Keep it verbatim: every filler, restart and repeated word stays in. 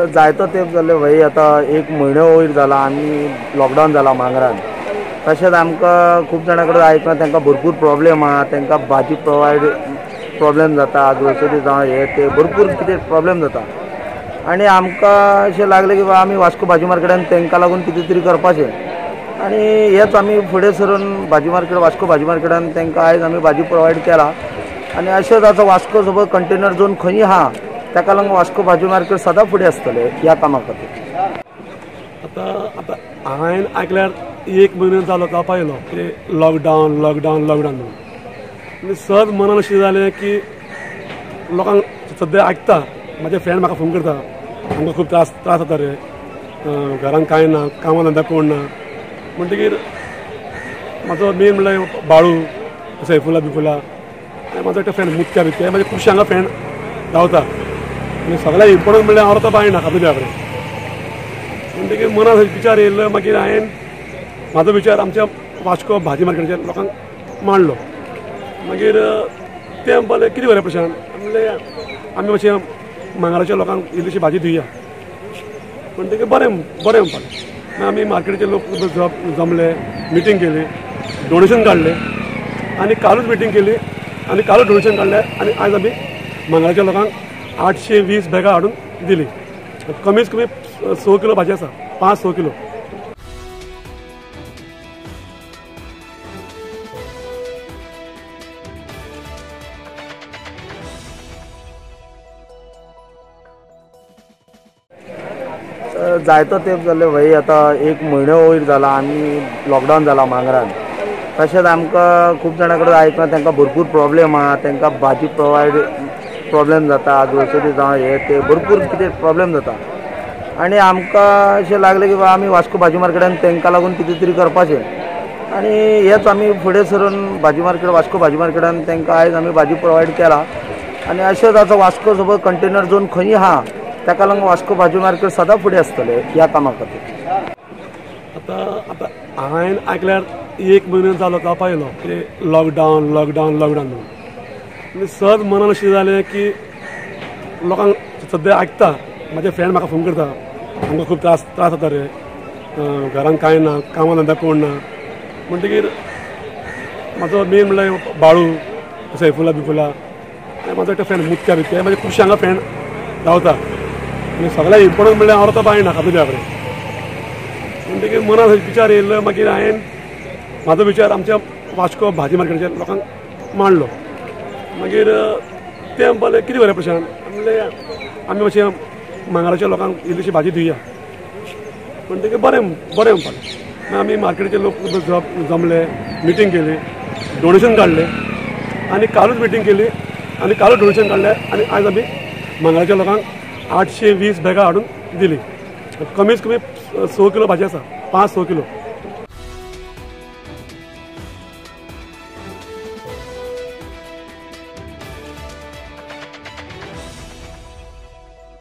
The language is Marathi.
जायतो तेंप जाले भाई आता एक म्हयनो वयर जाला आनी लॉकडावन जाला मांगरान। तशेंच आमकां खूब जाणां कडेन आयकलां तांकां भरपूर प्रॉब्लेम आहा, तांकां भाजी प्रोवायड प्रॉब्लेम जाता, ग्रोसरी जावं हे ते भरपूर कितें प्रॉब्लेम जाता आनी आमकां अशें लागलें की आमी वास्को भाजी मार्केटान तांकां लागून कितें तरी करपाचें आनी हेच आमी फुडें सरून भाजी मार्केट वास्को भाजी मार्केटान तांकां आयज आमी भाजी प्रोवायड केला आनी अशेंच आतां वास्को सपोज कंटेनर जोन खंयी आहा ताका लागून वास्को भाजी मार्केट सदां फुडें आसतलें ह्या कामा खातीर। आतां आतां हांवें आयकल्यार एक म्हयनो जालो जावपा येयलो की लॉकडावन लॉकडावन लॉकडावन म्हणून आनी सहज मनान अशें जालें की लोकांक सद्या आयकता म्हाजे फ्रेंड म्हाका फोन करता आमकां खूब त्रास त्रास जाता रे, घरान कांय ना, कामा धंदा कोण ना म्हणटकीर म्हाजो मेन म्हणल्यार बाळू सैफुला बिफुला आनी म्हाजो एकटो फ्रेंड मुत्या बित्या म्हाजे खुबशे हांगा फ्रेंड रावता आनी सगळ्यात इम्पॉर्टंट म्हणल्यार हांव रावता बायणा काबुल्या कडेन। म्हणटकीर मनान विचार येयलो, मागीर हांवें म्हाजो विचार आमच्या वास्को भाजी मार्केटाच्या लोकांक मांडलो। मागीर ते म्हणपाक कितें करूया प्रशांत म्हणलें आमी मातशें मांगराच्या लोकांक इल्लीशी भाजी दिवया म्हणटकीर बरें बरें म्हणपाक आमी मार्केटाचे लोक जमले, मिटींग केली, डोनेशन काडलें आनी कालूच मिटींग केली आनी कालूच डोनेशन काडलें आनी आयज आमी मांगराच्या लोकांक आठशे वीस बॅगां हाडून दिली। कमीच कमी स किलो भाजी आसा, पांच स किलो। जायतो तेंप जाले भाई आता एक म्हयनो वयर जाला आनी लॉकडावन जाला मांगरान। तशेंच आमकां खूब जाणां कडेन आयकलां तांकां भरपूर प्रॉब्लेम आहा, तांकां भाजी प्रोवायड प्रॉब्लेम जाता, ग्रोसरी जावं हे ते भरपूर कितें प्रॉब्लेम जाता आनी आमकां अशें लागलें की आमी वास्को भाजी मार्केटान तांकां लागून कितें तरी करपाचें आनी हेच आमी फुडें सरून भाजी मार्केट वास्को भाजी मार्केटान तांकां आयज आमी भाजी प्रोवायड केला आनी अशेंच आतां वास्को सपोज कंटेनर जोन खंयी आहा ताका लागून वास्को भाजी मार्केट सदां फुडें आसतलें ह्या कामा खातीर। आतां आतां हांवें आयकल्यार एक म्हयनो जालो जावपा येयलो की लॉकडावन लॉकडावन लॉकडावन म्हणून आनी सहज मनान अशें जालें की लोकांक सद्या आयकता म्हाजे फ्रेंड म्हाका फोन करता आमकां खूब त्रास त्रास जाता रे, घरान कांय ना, कामा धंदा कोण ना म्हणटकीर म्हाजो मेन म्हणल्यार बाळू सैफुला बिफुला आनी म्हाजो एकटो फ्रेंड मुत्या बित्या म्हाजे खुबशे हांगा फ्रेंड रावता आनी सगळ्यात इम्पॉर्टंट म्हणल्यार हांव रावता बायणा काबुल्या कडेन। म्हणटकीर मनान विचार येयलो, मागीर हांवें म्हाजो विचार आमच्या वास्को भाजी मार्केटाच्या लोकांक मांडलो। मागीर ते म्हणपाक कितें करूया प्रशांत म्हणलें आमी मातशें मांगराच्या लोकांक इल्लीशी भाजी दिवया म्हणटकीर बरें बरें म्हणपाक आमी मार्केटाचे लोक जमले, मिटींग केली, डोनेशन काडलें आनी कालूच मिटींग केली आनी कालूच डोनेशन काडलें आनी आयज आमी मांगराच्या लोकांक आठशे वीस बॅगां हाडून दिली। कमीच कमी स किलो भाजी आसा, पांच स किलो।